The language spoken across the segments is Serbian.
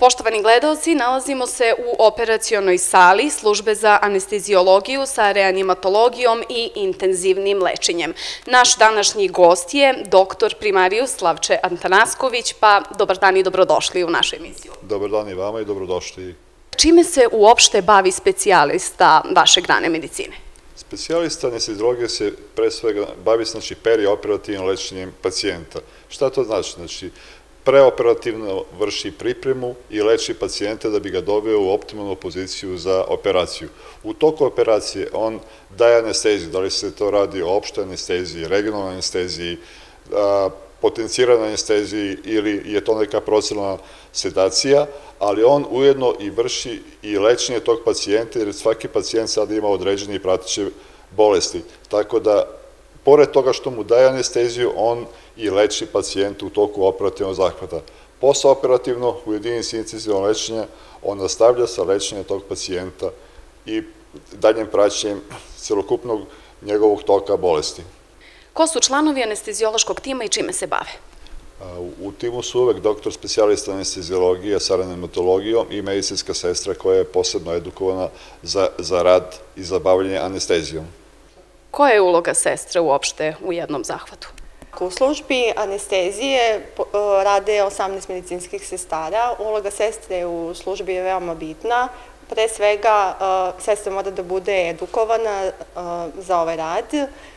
Poštovani gledaoci, nalazimo se u operacionoj sali Službe za anesteziologiju sa reanimatologijom i intenzivnim lečenjem. Naš današnji gost je doktor primarijus Slavče Antanasković, pa dobar dan i dobrodošli u našu emisiju. Dobar dan i vama i dobrodošli. Čime se uopšte bavi specijalista vaše grane medicine? Specijalista anesteziologije se pre svega bavi perioperativnim lečenjem pacijenta. Šta to znači? Znači, preoperativno vrši pripremu i leči pacijenta da bi ga doveo u optimalnu poziciju za operaciju. U toku operacije on daje anesteziju, da li se to radi o opštoj anesteziji, regionalnoj anesteziji, potenciranoj anesteziji ili je to neka proceduralna sedacija, ali on ujedno i vrši i lečenje tog pacijenta, jer svaki pacijent sad ima određene i prateće bolesti. Tako da, pored toga što mu daje anesteziju, on i leči pacijenta u toku operativnog zahvata. Postoperativno, u jedinici intenzivnog lečenja, on nastavlja sa lečenjem tog pacijenta i daljnjim praćenjem celokupnog njegovog toka bolesti. Ko su članovi anesteziološkog tima i čime se bave? U timu su uvek doktor specijalista anesteziologije sa reanimatologijom i medicinska sestra koja je posebno edukovana za rad i za bavljanje anestezijom. Koja je uloga sestre uopšte u jednom zahvatu? U službi anestezije rade 18 medicinskih sestara. Uloga sestre u službi je veoma bitna. Pre svega, sestra mora da bude edukovana za ovaj rad.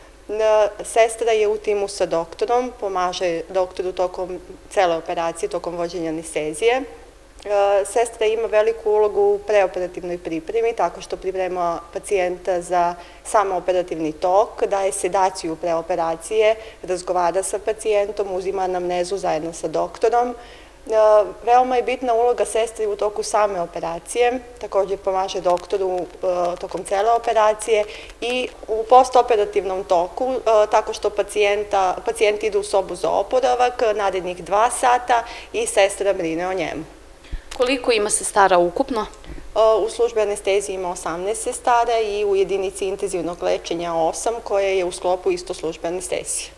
Sestra je u timu sa doktorom, pomaže doktoru tokom cele operacije, tokom vođenja anestezije. Sestra ima veliku ulogu u preoperativnoj pripremi, tako što priprema pacijenta za sam operativni tok, daje sedaciju preoperacije, razgovara sa pacijentom, uzima anamnezu zajedno sa doktorom. Veoma je bitna uloga sestre u toku same operacije, također pomaže doktoru tokom cele operacije i u postoperativnom toku, tako što pacijent ide u sobu za oporavak, narednih 2 sata i sestra brine o njemu. Koliko ima sestara ukupno? U službi anestezije ima 18 sestara i u jedinici intenzivnog lečenja 8, koje je u sklopu isto službe anestezije.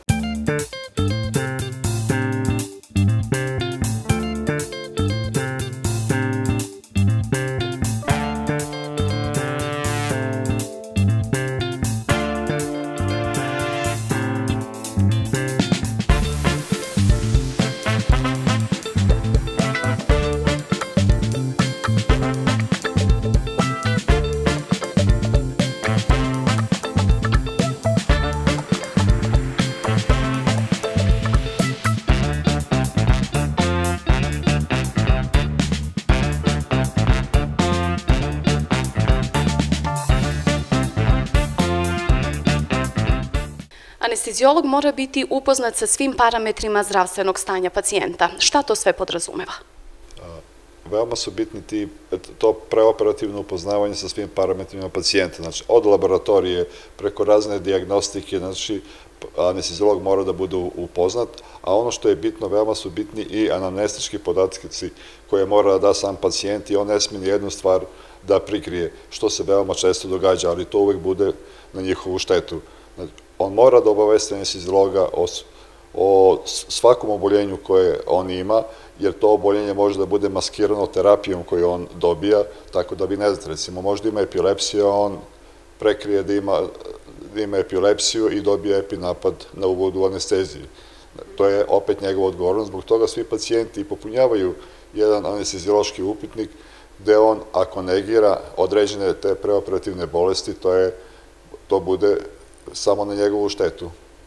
Anesteziolog mora biti upoznat sa svim parametrima zdravstvenog stanja pacijenta. Šta to sve podrazumeva? Veoma su bitni to preoperativno upoznavanje sa svim parametrima pacijenta. Znači, od laboratorije preko razne dijagnostike, znači, anesteziolog mora da bude upoznat, a ono što je bitno, veoma su bitni i anamnestički podatci koje mora da da sam pacijent i on ne smije nijednu stvar da prikrije, što se veoma često događa, ali to uvek bude na njihovu štetu. On mora da obavesti anesteziologa o svakom oboljenju koje on ima, jer to oboljenje može da bude maskirano terapijom koju on dobija, tako da vi ne znate, recimo, možda ima epilepsija, on prekrije da ima epilepsiju i dobija epinapad na uvodu u anesteziji. To je opet njegova odgovornost, zbog toga svi pacijenti popunjavaju jedan anesteziološki upitnik gde on, ako negira određene te preoperativne bolesti, to bude samo na njegovu štetu.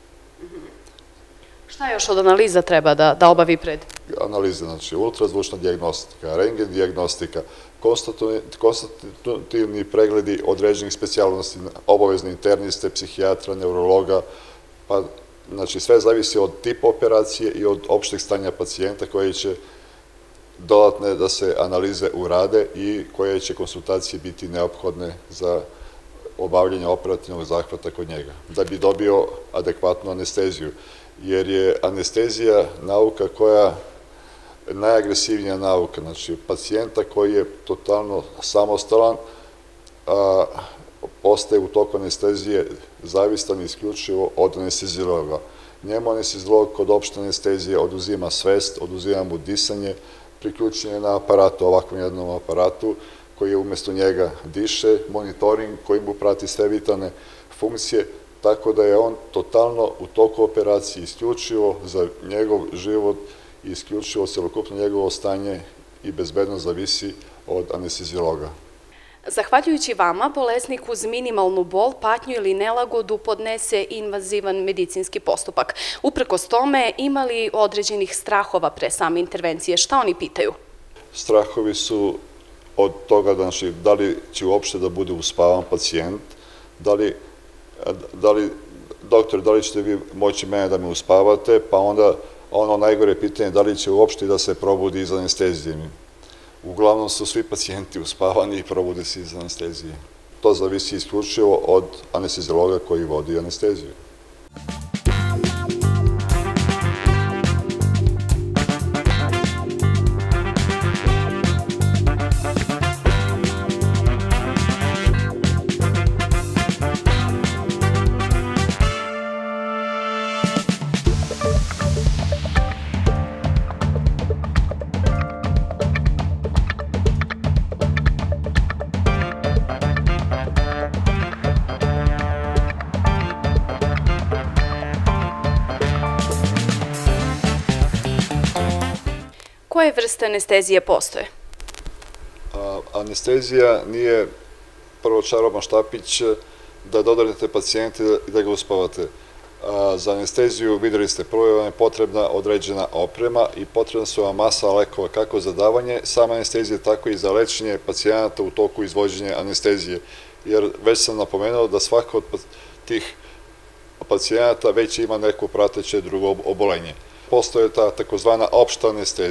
Šta još od analiza treba da obavi pred? Analize, znači ultrazvučna dijagnostika, rentgen dijagnostika, konstitutivni pregledi određenih specijalnosti, obavezni interniste, psihijatra, neurologa, pa znači sve zavisi od tipa operacije i od opšteg stanja pacijenta koje će dodatne da se analize urade i koje će konsultacije biti neophodne za obavljanje operativnog zahvata kod njega, da bi dobio adekvatnu anesteziju, jer je anestezija nauka koja je najagresivnija nauka, znači pacijenta koji je totalno samostalan, postaje u toku anestezije zavistan isključivo od anesteziologa. Njemu anesteziolog kod opšte anestezije oduzima svest, oduzima mu disanje, priključen je na aparatu, ovakvom jednom aparatu, koji je umjesto njega diše, monitoring koji mu prati sve vitalne funkcije, tako da je on totalno u toku operacije isključivo za njegov život i isključivo celokupno njegovo stanje i bezbednost zavisi od anesteziologa. Zahvaljujući vama, bolesnik uz minimalnu bol, patnju ili nelagodu podnese invazivan medicinski postupak. Uprkos tome, ima li određenih strahova pre same intervencije? Šta oni pitaju? Strahovi su od toga da li će uopšte da bude uspavan pacijent, doktor, da li ćete vi moći mene da me uspavate, pa onda ono najgore pitanje da li će uopšte da se probudi iz anestezije. Uglavnom su svi pacijenti uspavani i probude se iz anestezije. To zavisi isključivo od anesteziologa koji vodi anesteziju. Koje vrste anestezije postoje? Anestezija nije prvo čaroban štapić da dodarite pacijente i da ga uspavate. Za anesteziju, videli ste, prvo vam je potrebna određena oprema i potrebna su vam masa lekova kako za davanje same anestezije, tako i za lečenje pacijenata u toku izvođenja anestezije. Jer već sam napomenuo da svaka od tih pacijenata već ima neko prateće drugo obolenje. Postoje ta takozvana opšta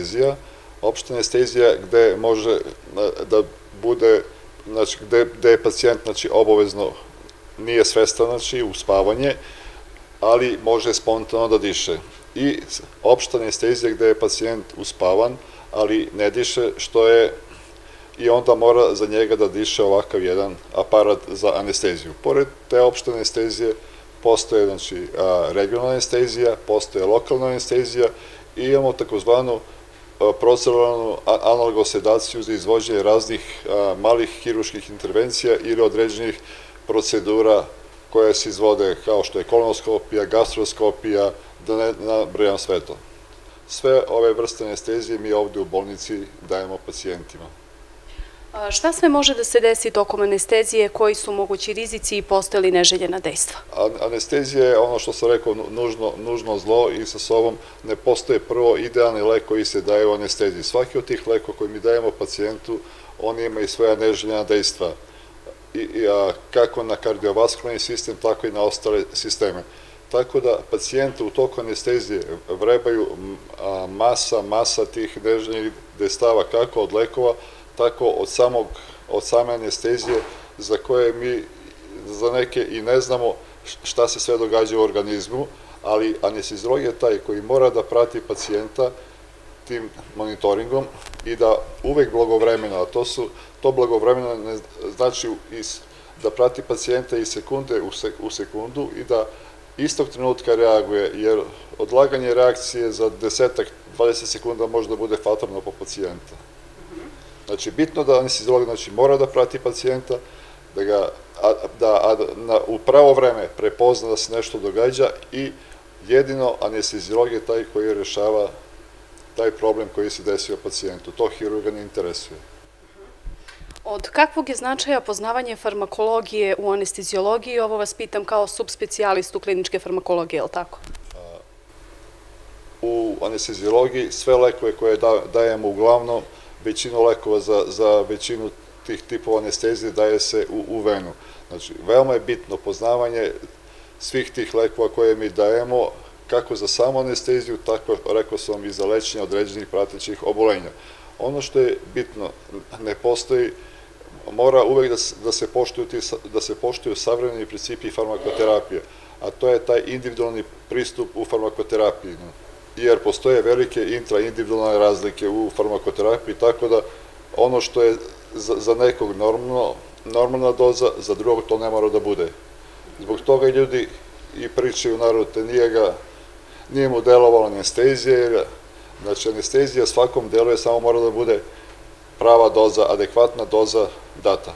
anestezija gde može da bude, gde je pacijent obavezno nije svestan u spavanje, ali može spontano da diše. I opšta anestezija gde je pacijent uspavan, ali ne diše, što je i onda mora za njega da diše ovakav jedan aparat za anesteziju. Pored te opšte anestezije postoje regionalna anestezija, postoje lokalna anestezija i imamo takozvanu proceduralnu analgosedaciju za izvođenje raznih malih hiruških intervencija ili određenih procedura koje se izvode kao što je kolonoskopija, gastroskopija, da ne nabrajam sve to. Sve ove vrste anestezije mi ovde u bolnici dajemo pacijentima. Šta sve može da se desi tokom anestezije, koji su mogući rizici i postoje li neželjena dejstva? Anestezija je ono što sam rekao nužno zlo i sa sobom ne postoje prvo idealni lek koji se daje u anesteziji. Svaki od tih lekova koji mi dajemo pacijentu, on ima i svoja neželjena dejstva. Kako na kardiovaskularni sistem, tako i na ostale sisteme. Tako da pacijenta u toku anestezije vrebaju masa tih neželjenih dejstava, kako od lekova, tako od same anestezije, za koje mi za neke i ne znamo šta se sve događa u organizmu, ali anesteziolog je taj koji mora da prati pacijenta tim monitoringom i da uvek blagovremeno, a to blagovremeno ne znači da prati pacijenta iz sekunde u sekundu i da istog trenutka reaguje, jer odlaganje reakcije za 10-20 sekunda može da bude fatalno po pacijenta. Znači, bitno da anesteziolog mora da prati pacijenta, da u pravo vreme prepozna da se nešto događa i jedino anesteziolog je taj koji rešava taj problem koji se desio pacijentu. To hirurga ne interesuje. Od kakvog je značaja poznavanje farmakologije u anesteziologiji? Ovo vas pitam kao subspecijalistu kliničke farmakologije, je li tako? U anesteziologiji sve lekove koje dajemo uglavnom, većinu lekova za većinu tih tipova anestezije daje se u venu. Znači, veoma je bitno poznavanje svih tih lekova koje mi dajemo, kako za samu anesteziju, tako, rekao sam, i za lečenje određenih pratećih obolenja. Ono što je bitno, ne postoji, mora uvek da se poštuju savremeni principi farmakoterapije, a to je taj individualni pristup u farmakoterapiji. Jer postoje velike intraindividualne razlike u farmakoterapiji, tako da ono što je za nekog normalna doza, za drugog to ne mora da bude. Zbog toga ljudi i pričaju, naravno, nije mu delovala anestezija, Znači, anestezija svakom delu je samo mora da bude prava doza, adekvatna doza data.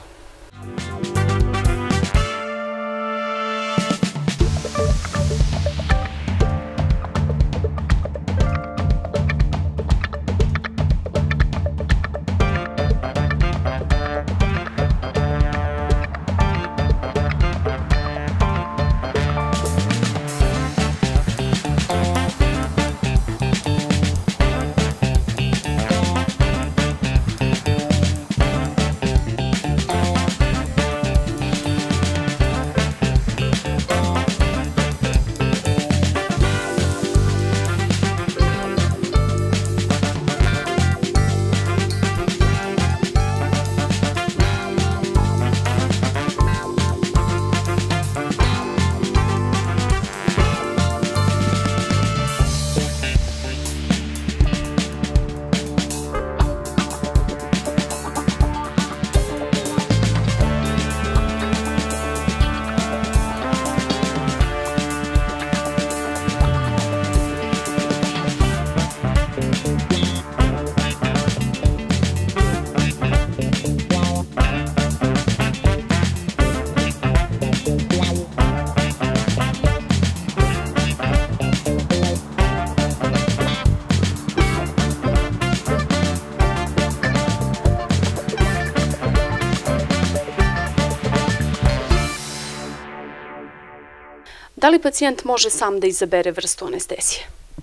Da li pacijent može sam da izabere vrstu anestezije?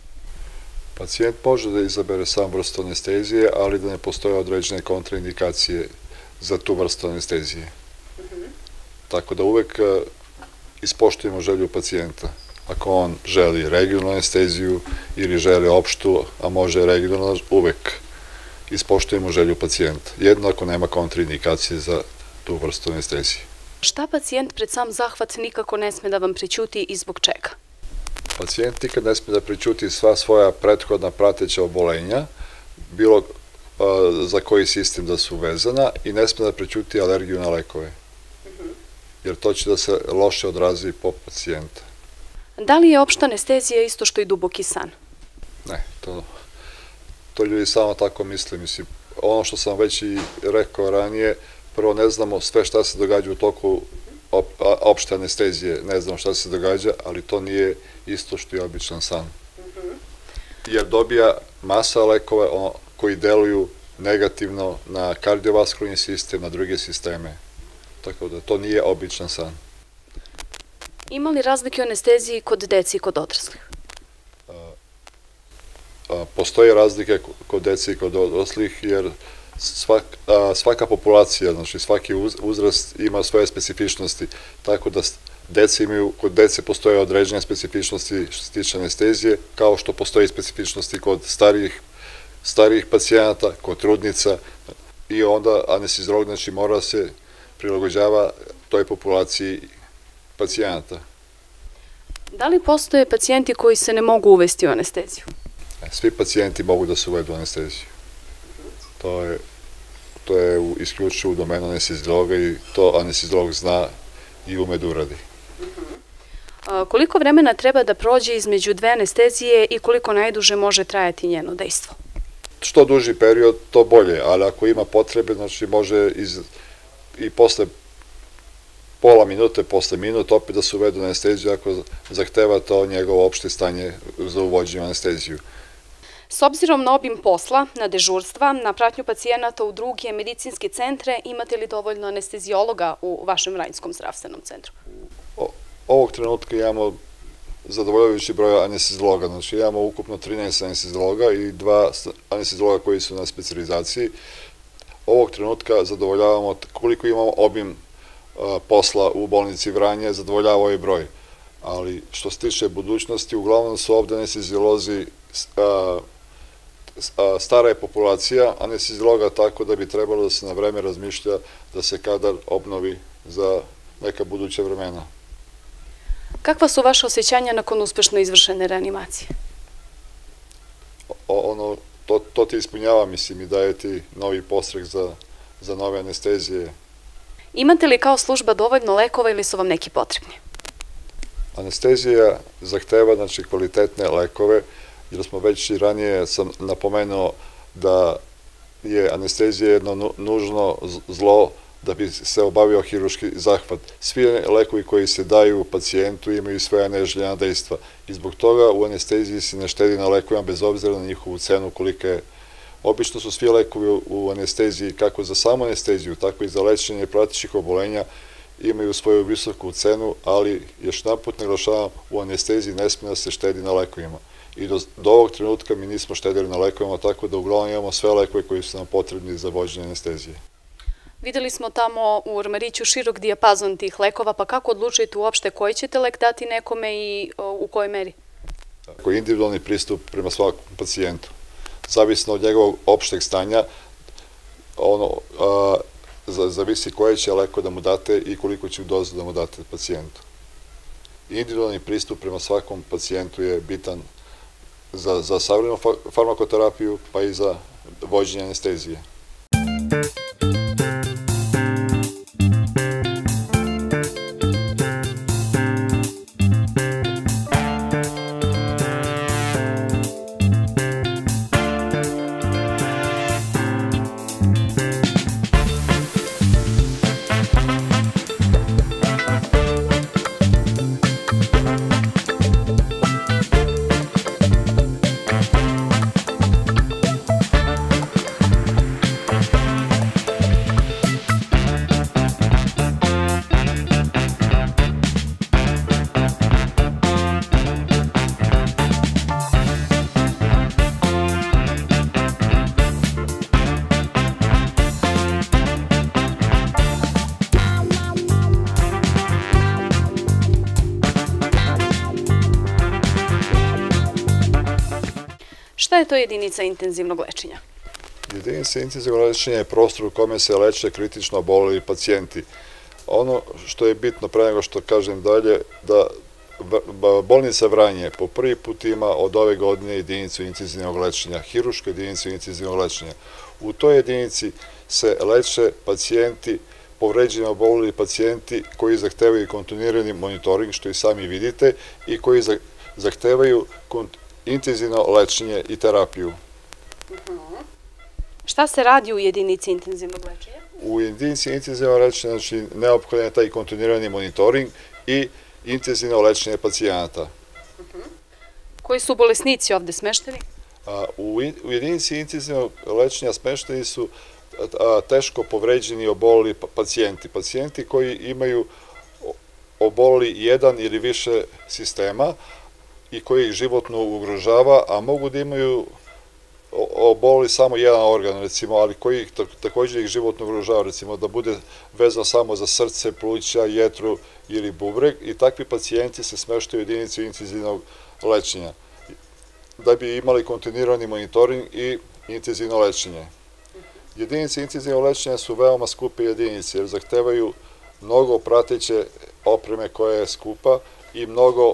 Pacijent može da izabere sam vrstu anestezije, ali da ne postoje određene kontraindikacije za tu vrstu anestezije. Tako da uvek ispoštujemo želju pacijenta. Ako on želi regionalnu anesteziju ili želi opštu, a može regionalnu, uvek ispoštujemo želju pacijenta. Jedno ako nema kontraindikacije za tu vrstu anestezije. Šta pacijent pred sam zahvat nikako ne sme da vam prećuti i zbog čega? Pacijent nikad ne sme da prećuti sva svoja prethodna prateća obolenja, bilo za koji sistem da su vezana, i ne sme da prećuti alergiju na lekove, jer to će da se loše odrazi po pacijenta. Da li je opšta anestezija isto što i duboki san? Ne, to ljudi samo tako misle. Mislim, ono što sam već i rekao ranije, prvo ne znamo sve šta se događa u toku opšte anestezije, ne znamo šta se događa, ali to nije isto što i običan san. Jer dobija masa lekova koji deluju negativno na kardiovaskularni sistem, na druge sisteme. Tako da to nije običan san. Ima li razlike u anesteziji kod dece i kod odraslih? Postoje razlike kod dece i kod odraslih, jer svaka populacija, znači svaki uzrast ima svoje specifičnosti, tako da kod dece postoje određene specifičnosti što se tiče anestezije, kao što postoje specifičnosti kod starijih pacijenata, kod trudnica, i onda anesteziolog znači mora se prilagođava toj populaciji pacijenata. Da li postoje pacijenti koji se ne mogu uvesti u anesteziju? Svi pacijenti mogu da se uvedu u anesteziju. To je isključivo u domenu anesteziologa i to anesteziolog zna i ume da uradi. Koliko vremena treba da prođe između dve anestezije i koliko najduže može trajati njeno dejstvo? Što duži period, to bolje, ali ako ima potrebe, znači može i posle pola minute, posle minut, opet da se uvede u anesteziju ako zahteva to njegovo opšte stanje za uvođenje u anesteziju. S obzirom na obim posla, na dežurstva, na pratnju pacijenata u druge medicinske centre, imate li dovoljno anesteziologa u vašem Vranjskom zdravstvenom centru? Ovog trenutka imamo zadovoljavajući broj anesteziologa, znači imamo ukupno 13 anesteziologa i 2 anesteziologa koji su na specijalizaciji. Ovog trenutka zadovoljavamo, koliko imamo obim posla u bolnici Vranje, zadovoljava ovaj broj. Ali što se tiče budućnosti, uglavnom su ovde anesteziolozi, stara je populacija anesteziologa, tako da bi trebalo da se na vreme razmišlja da se kadar obnovi za neka buduća vremena. Kakva su vaše osjećanja nakon uspešno izvršene reanimacije? To ti ispunjava, mislim, i daje ti novi podstrek za nove anestezije. Imate li kao služba dovoljno lekova ili su vam neki potrebni? Anestezija zahteva, znači, kvalitetne lekove jer smo već i ranije sam napomenuo da je anestezija jedno nužno zlo da bi se obavio hirurški zahvat. Svi lekovi koji se daju pacijentu imaju svoja neželjena dejstva i zbog toga u anesteziji se ne štedi na lekovima bez obzira na njihovu cenu kolika je. Obično su svi lekovi u anesteziji, kako za samu anesteziju, tako i za lečenje pratećih obolenja, imaju svoju visoku cenu, ali još naput naglašavam, u anesteziji ne smije da se štedi na lekovima. I do ovog trenutka mi nismo štedili na lekovima, tako da uglavnom imamo sve lekove koji su nam potrebni za vođenje anestezije. Videli smo tamo u ormariću širok dijapazon tih lekova, pa kako odlučujete uopšte koji ćete lek dati nekome i u kojoj meri? Tako je individualni pristup prema svakom pacijentu. Zavisno od njegovog opšteg stanja, zavisi koje će leko da mu date i koliko će dozu da mu date pacijentu. Individualni pristup prema svakom pacijentu je bitan za savremenu farmakoterapiju, pa i za vođenje anestezije. Šta je to jedinica intenzivnog lečenja? Jedinica intenzivnog lečenja je prostor u kome se leče kritično oboleli pacijenti. Ono što je bitno pre nego što kažem dalje, da bolnica Vranje po prvi put ima od ove godine jedinicu intenzivnog lečenja, hiruršku jedinicu intenzivnog lečenja. U toj jedinici se leče pacijenti, povređeni oboleli pacijenti koji zahtevaju kontinuirani monitoring, što i sami vidite, i koji zahtevaju intenzivno lečenje i terapiju. Šta se radi u jedinici intenzivnog lečenja? U jedinici intenzivnog lečenja, znači, neophodan je taj kontinuirani monitoring i intenzivno lečenje pacijenata. Koji su bolesnici ovde smešteni? U jedinici intenzivnog lečenja smešteni su teško povređeni oboleli pacijenti. Pacijenti koji imaju oboleli jedan ili više sistema i koji ih životno ugrožava, a mogu da imaju oboleli samo jedan organ, recimo, ali koji također ih životno ugrožava, recimo da bude vezano samo za srce, pluća, jetru ili bubreg, i takvi pacijenti se smeštaju u jedinicu intenzivnog lečenja da bi imali kontinuirani monitoring i intenzivno lečenje. Jedinice intenzivnog lečenja su veoma skupe jedinice jer zahtevaju mnogo prateće opreme koja je skupa i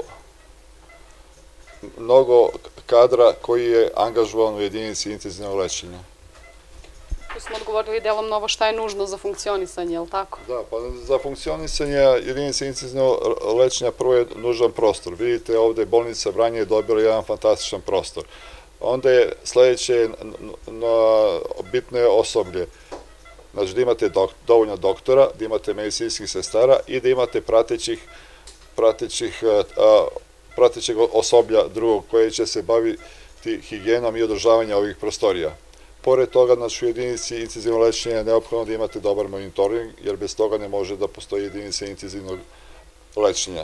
mnogo kadra koji je angažovan u jedinici intenzivnog lečenja. Tu smo odgovorili delom na ovo šta je nužno za funkcionisanje, je li tako? Da, pa za funkcionisanje jedinice intenzivnog lečenja prvo je nužan prostor. Vidite, ovde bolnica Vranje je dobila jedan fantastičan prostor. Onda je sledeće bitno je osoblje. Znači da imate dovoljno doktora, da imate medicinskih sestara i da imate pratećeg osoblja drugog koje će se baviti higijenom i održavanjem ovih prostorija. Pored toga, znači u jedinici intenzivnog lečenja je neophodno da imate dobar monitoring, jer bez toga ne može da postoji jedinica intenzivnog lečenja.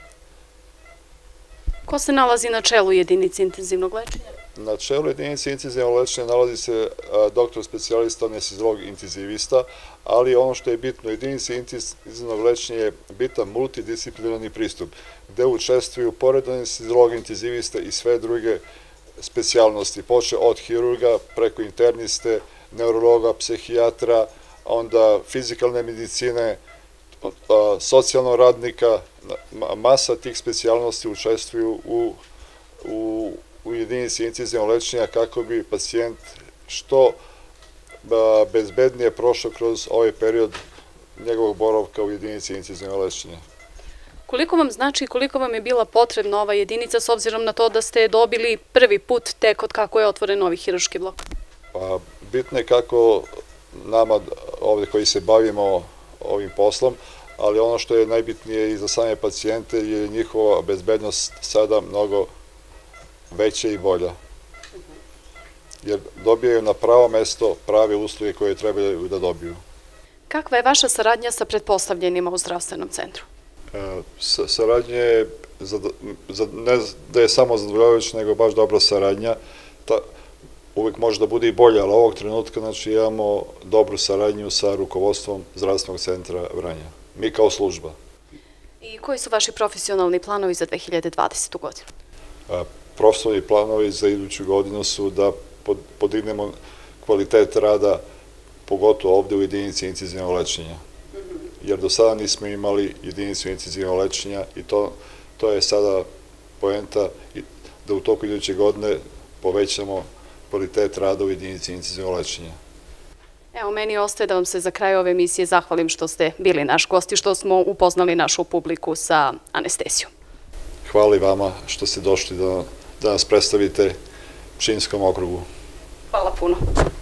Ko se nalazi na čelu jedinice intenzivnog lečenja? Na čelu jedinice intenzivnog lečenja nalazi se doktor specijalista, anesteziolog, intenzivista, ali ono što je bitno, jedinice intenzivnog lečenja je bitan multidisciplinarni pristup, gde učestvuju pored anesteziologa, intenzivista i sve druge specijalnosti, počne od hirurga, preko interniste, neurologa, psihijatra, onda fizikalne medicine, socijalnog radnika, masa tih specijalnosti učestvuju u jedinici intenzivnog lečenja kako bi pacijent što bezbednije prošao kroz ovaj period njegovog boravka u jedinici intenzivnog lečenja. Koliko vam znači i koliko vam je bila potrebna ova jedinica s obzirom na to da ste dobili prvi put tek od kako je otvoren novi hirurški blok? Pa, bitno je kako nama ovde koji se bavimo ovim poslom, ali ono što je najbitnije i za same pacijente je njihova bezbednost sada mnogo veća i bolja. Jer dobijaju na pravo mesto prave usluge koje trebaju da dobiju. Kakva je vaša saradnja sa pretpostavljenima u zdravstvenom centru? Saradnja je, ne da je samo zadovoljavajuća, nego baš dobra saradnja. Uvijek može da bude i bolje, ali ovog trenutka imamo dobru saradnju sa rukovodstvom zdravstvenog centra Vranja. Mi kao služba. I koji su vaši profesionalni planovi za 2020. godinu? Profesionalni planovi za iduću godinu su da podignemo kvalitet rada, pogotovo ovde u jedinici intenzivnog lečenja. Jer do sada nismo imali jedinicu intenzivnog lečenja i to je sada poenta da u toku iduće godine povećamo kvalitet rada u jedinici intenzivnog lečenja. Evo, meni ostaje da vam se za kraj ove emisije zahvalim što ste bili naš gost i što smo upoznali našu publiku sa anestezijom. Hvala i vama što ste došli da nas predstavite Pčinjskom okrugu. Hvala puno.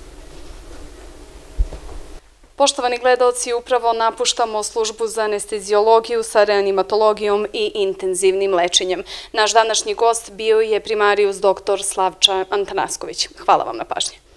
Poštovani gledaoci, upravo napuštamo službu za anesteziologiju sa reanimatologijom i intenzivnim lečenjem. Naš današnji gost bio je primarijus dr. Slavča Antanasković. Hvala vam na pažnji.